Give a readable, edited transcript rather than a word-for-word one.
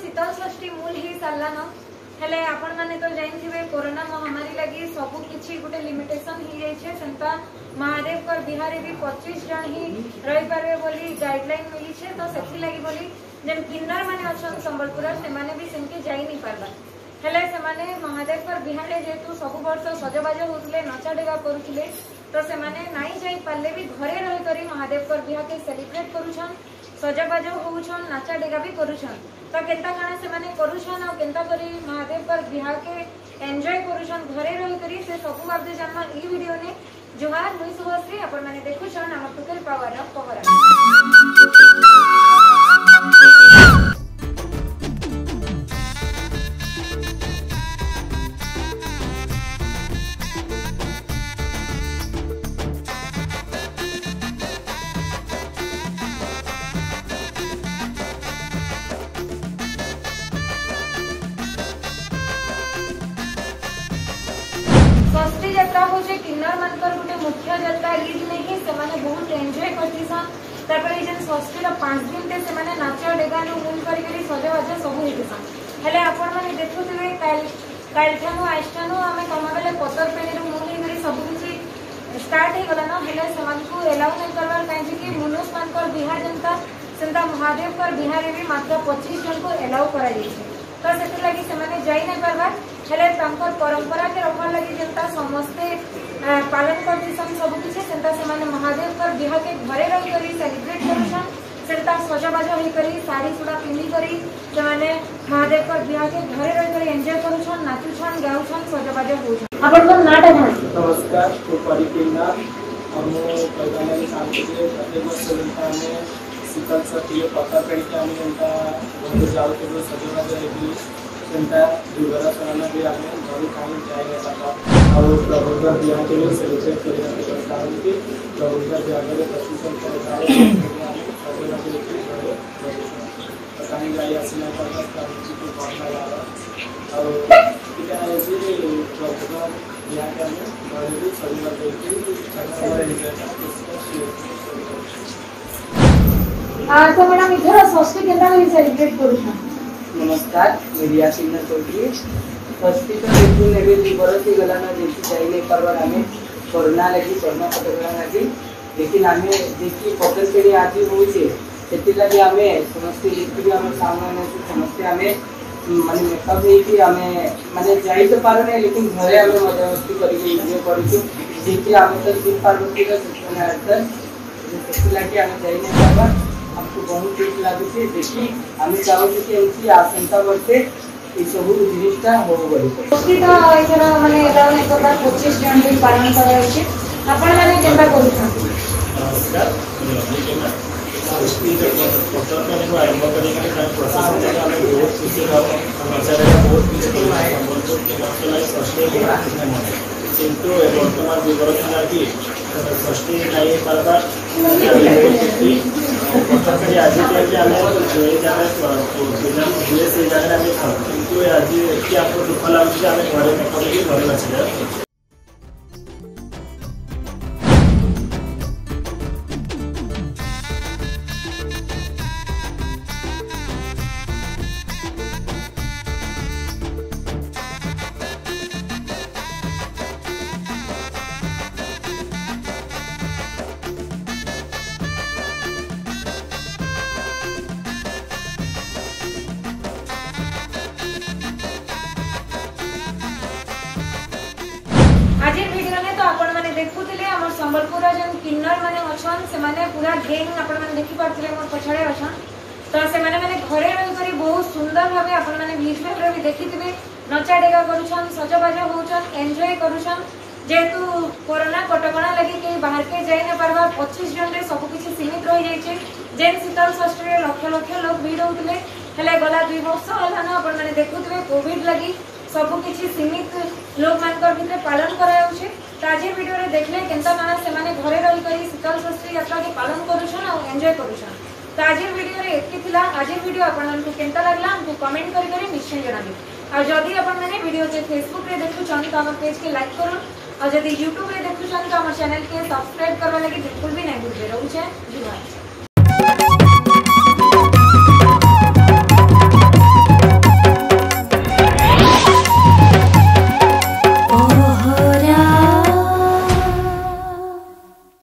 शीतल षष्ठी मूल ही सारान हेले आपण माने तो जानिथिबे कोरोना महामारी लगी सब किछि गोटे लिमिटेशन ही जाइछे सेंता महादेव कर बिहार भी 25 जन ही रही पारे बोली गाइडलाइन मिली छे तो सेथि लागि बोली जेन किन्नर माने अछन संबलपुर से माने भी सेनके जाई नहीं पारबा हेले से माने महादेव कर बिहार जेतु सब वर्ष सजबाज होतले नचा डेगा करूथिले तो से माने नाई जाई पाले भी घरे रही करी महादेव कर बिहार के सेलिब्रेट करूछन सजबाज होउछन नाचा डेगा भी करूछन तो केंता काना से माने करूछन और केंता करी महादेव पर बिहार के एंजॉय करूछन घरे रही करी से सब बात जानना ई वीडियो ने जोहार मुई शुभश्री आपण माने देखुछन हम टुकेल पावर ऑफ पहरा षष्ठी यात्रा हूँ किन्नर मानकर गोटे मुख्य यात्रा ईद में ही से बहुत एंजॉय करतीसन तापर जेन षष्ठी 5 दिन ते से नाच डेगा मूल करी सजबाज सब होतीसन हेले आपण माने देखुथिबे काल ठानु आज ठानु आमे कमा बेले पतर पेनी रो मूल करी सब कुछ स्टार्ट हे गला न हेले समान को एलाउ नहीं करवार काहे कि मनुष्य मानकर बिहार जनता सेंता महादेव कर बिहार भी मात्र 25 जन को एलाउ करा जाइछे तो से लगी से माने जाई नहीं पारबार हेले तांकर परंपरा के रखवार लगी जनता समस्ते पालन करतीसन सब किछि सेंता से माने महादेव कर बिहा के घरे रही करी सेलिब्रेट करूछन सेंता सजबाज होई करी साड़ी सुड़ा पिंदी करी से माने महादेव कर बिहा के घरे रही करी एंजॉय करूछन नाचुछन गाउछन सजबाज होछन आपण को नाटा भाई नमस्कार को परिकेना हम पैदाने शांति के प्रत्येक वर्ष जनता में शीतल षष्ठी पता पेड़ के हम जनता बहुत जाओ के सजबाज रही जनता दुर्गा सराना भी आगे घर खाने जाएगा और प्रभुता बिहार के लिए सेलिब्रेट करने की व्यवस्था होगी प्रभुता बिहार के प्रशिक्षण करता है बताने जाए आसना पड़ता है को पढ़ना वाला और क्या है कि प्रभुता बिहार के घर भी सजबाज तो मैडम इधर षष्ठी केंद्र में सेलिब्रेट करूछन नमस्कार मीडिया सिंह कोठी षष्ठी तो बिल्कुल नेबे बरस ही गला ना देखि जाई नहीं परवर हमें कोरोना लगी कोरोना पटकला लगी लेकिन हमें देखि फोकस करी आज होउछे सेति लगी हमें समस्त लिखि भी हमें सामने में समस्त हमें माने मेकअप है कि हमें माने जाई तो पारो नहीं लेकिन घरे हमें मजा मस्ती करी के ये करू देखि हमें तो शिव पार्वती का सूचना है सेति लगी हमें जाई नहीं परवर हमको बहुत ठीक लगे देखी आम चाहूँ कि एमती आसंता वर्षे ये सब जिनिसटा हो गई षष्ठी तो एथर माने एलाउ नहीं करबा 25 जन भी पालन करा छै आपण माने केनता करूछन नमस्कार षष्ठी के पता करने को आरंभ करने का प्रोसेस है हमें बहुत खुशी है समाचार बहुत कुछ संबलपुर के नाम षष्ठी किंतु वर्तमान विवरण लगी षष्ठी नहीं पारबा पचास आज जो जगह से जगह किंतु आज आपको दुख लगे आम घरे मेकअप घरे नाच आज वीडियो में तो आपण माने देखुथिले हमर संबलपुर जन किन्नर माने अछन से माने पूरा गैंग आपण माने देखि पारथिले मोर पछाड़े अछन तो से माने घरे रही करी बहुत सुंदर भाबे आपण माने विजुअल रे भी देखिथिबे नचा डेगा करूछन सजबाज होउछन एन्जॉय करूछन जेतु कोरोना कटकणा लगी के बाहर के जाई न परबा 25 जन रे सब किछि सीमित रहि जाय छै जेन शीतल षष्ठी रे लक्ष लक्ष लोग भीड़ होतले हेले गला 2 वर्ष होला न आपण माने देखुथिबे कोविड लगी सब किछि सीमित लोक मानकर भितर पालन कराउछे ताजे वीडियो रे देखले केनता माना से माने घरे रही करी शीतल षष्ठी यात्रा के पालन करूछन और एन्जॉय करूछन ताजे वीडियो रे एतकी थिला आज वीडियो आपन को केनता लागला हमको कमेंट करी निश्चय जणाबे और जदी अपन माने वीडियो जे फेसबुक रे देखुछन त हमर पेज के लाइक करू और जदी यूट्यूब रे देखुछन त हमर चैनल के सब्सक्राइब करबा लागि बिल्कुल भी नहीं भूलबे रहू छै। धन्यवाद।